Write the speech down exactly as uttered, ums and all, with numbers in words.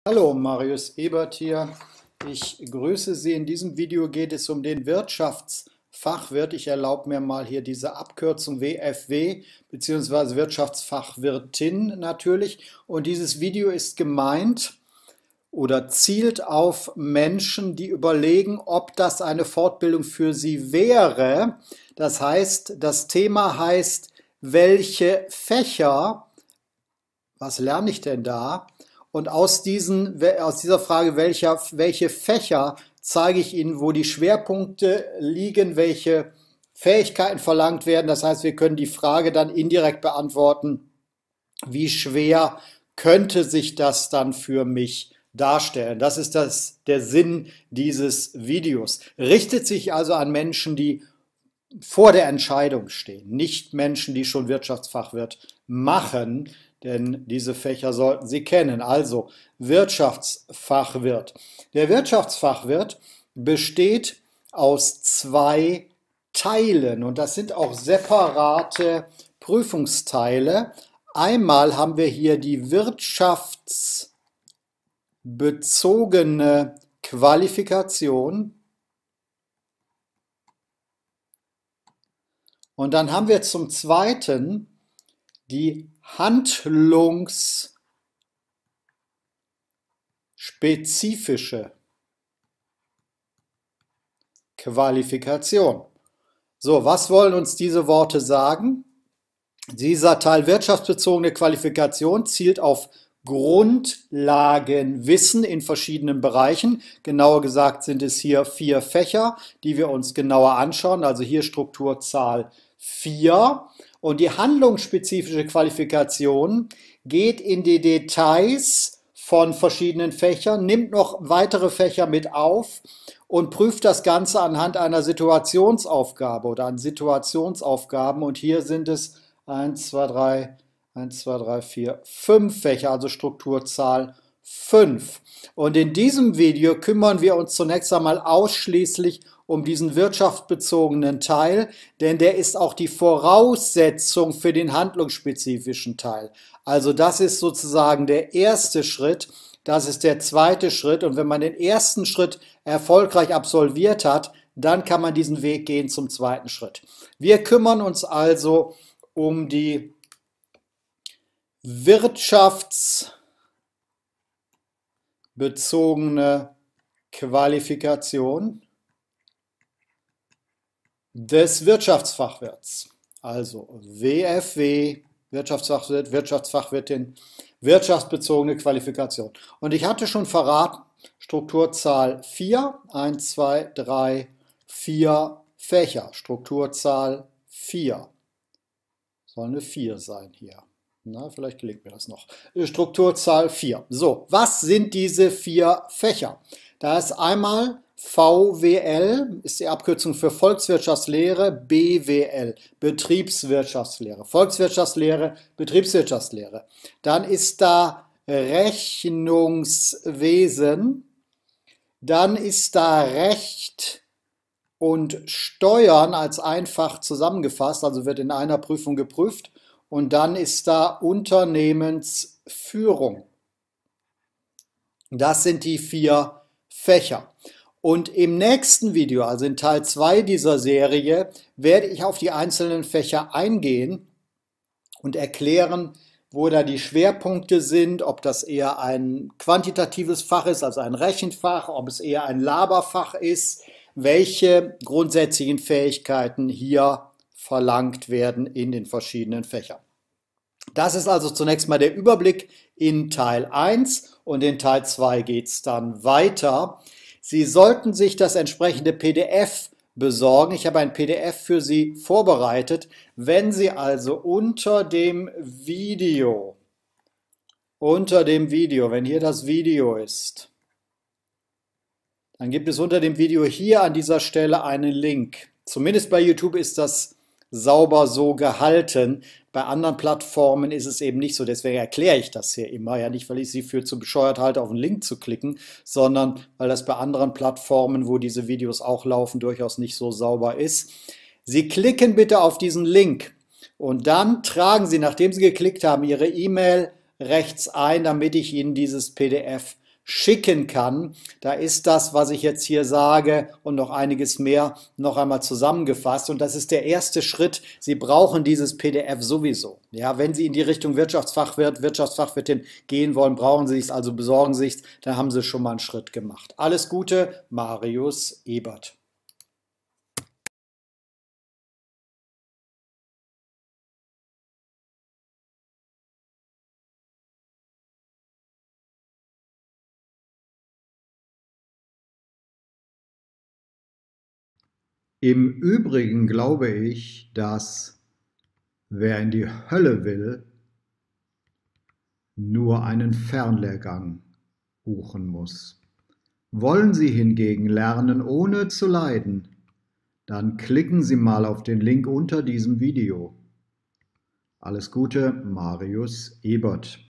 Hallo, Marius Ebert hier. Ich grüße Sie. In diesem Video geht es um den Wirtschaftsfachwirt. Ich erlaube mir mal hier diese Abkürzung W F W bzw. Wirtschaftsfachwirtin natürlich. Und dieses Video ist gemeint oder zielt auf Menschen, die überlegen, ob das eine Fortbildung für sie wäre. Das heißt, das Thema heißt, welche Fächer, was lerne ich denn da? Und aus, diesen, aus dieser Frage, welcher, welche Fächer, zeige ich Ihnen, wo die Schwerpunkte liegen, welche Fähigkeiten verlangt werden. Das heißt, wir können die Frage dann indirekt beantworten, wie schwer könnte sich das dann für mich darstellen. Das ist das, der Sinn dieses Videos. Richtet sich also an Menschen, die vor der Entscheidung stehen, nicht Menschen, die schon Wirtschaftsfachwirt machen, denn diese Fächer sollten Sie kennen. Also Wirtschaftsfachwirt. Der Wirtschaftsfachwirt besteht aus zwei Teilen und das sind auch separate Prüfungsteile. Einmal haben wir hier die wirtschaftsbezogene Qualifikation. Und dann haben wir zum Zweiten die handlungsspezifische Qualifikation. So, was wollen uns diese Worte sagen? Dieser Teil wirtschaftsbezogene Qualifikation zielt auf Grundlagenwissen in verschiedenen Bereichen. Genauer gesagt sind es hier vier Fächer, die wir uns genauer anschauen. Also hier Strukturzahl vier. Und die handlungsspezifische Qualifikation geht in die Details von verschiedenen Fächern, nimmt noch weitere Fächer mit auf und prüft das Ganze anhand einer Situationsaufgabe oder an Situationsaufgaben. Und hier sind es eins, zwei, drei, eins, zwei, drei, vier, fünf Fächer, also Strukturzahl fünf. Und in diesem Video kümmern wir uns zunächst einmal ausschließlich um diesen wirtschaftsbezogenen Teil, denn der ist auch die Voraussetzung für den handlungsspezifischen Teil. Also das ist sozusagen der erste Schritt, das ist der zweite Schritt und wenn man den ersten Schritt erfolgreich absolviert hat, dann kann man diesen Weg gehen zum zweiten Schritt. Wir kümmern uns also um die wirtschaftsbezogene Qualifikation des Wirtschaftsfachwirts, also W F W, Wirtschaftsfachwirt, Wirtschaftsfachwirtin, wirtschaftsbezogene Qualifikation. Und ich hatte schon verraten, Strukturzahl vier, eins, zwei, drei, vier Fächer, Strukturzahl vier. Soll eine vier sein hier. Na, vielleicht gelingt mir das noch. Strukturzahl vier. So, was sind diese vier Fächer? Da ist einmal V W L, ist die Abkürzung für Volkswirtschaftslehre, B W L, Betriebswirtschaftslehre. Volkswirtschaftslehre, Betriebswirtschaftslehre. Dann ist da Rechnungswesen, dann ist da Recht und Steuern als einfach zusammengefasst, also wird in einer Prüfung geprüft. Und dann ist da Unternehmensführung. Das sind die vier Fächer. Und im nächsten Video, also in Teil zwei dieser Serie, werde ich auf die einzelnen Fächer eingehen und erklären, wo da die Schwerpunkte sind, ob das eher ein quantitatives Fach ist, also ein Rechenfach, ob es eher ein Laberfach ist, welche grundsätzlichen Fähigkeiten hier verlangt werden in den verschiedenen Fächern. Das ist also zunächst mal der Überblick in Teil eins und in Teil zwei geht es dann weiter. Sie sollten sich das entsprechende P D F besorgen. Ich habe ein P D F für Sie vorbereitet. Wenn Sie also unter dem Video, unter dem Video, wenn hier das Video ist, dann gibt es unter dem Video hier an dieser Stelle einen Link. Zumindest bei YouTube ist das sauber so gehalten. Bei anderen Plattformen ist es eben nicht so, deswegen erkläre ich das hier immer, ja nicht, weil ich Sie für zu bescheuert halte, auf einen Link zu klicken, sondern weil das bei anderen Plattformen, wo diese Videos auch laufen, durchaus nicht so sauber ist. Sie klicken bitte auf diesen Link und dann tragen Sie, nachdem Sie geklickt haben, Ihre E-Mail rechts ein, damit ich Ihnen dieses P D F schicken kann. Da ist das, was ich jetzt hier sage und noch einiges mehr noch einmal zusammengefasst. Und das ist der erste Schritt. Sie brauchen dieses P D F sowieso. Ja, wenn Sie in die Richtung Wirtschaftsfachwirt, Wirtschaftsfachwirtin gehen wollen, brauchen Sie es, also besorgen Sie es, dann haben Sie schon mal einen Schritt gemacht. Alles Gute, Marius Ebert. Im Übrigen glaube ich, dass wer in die Hölle will, nur einen Fernlehrgang buchen muss. Wollen Sie hingegen lernen, ohne zu leiden, dann klicken Sie mal auf den Link unter diesem Video. Alles Gute, Marius Ebert.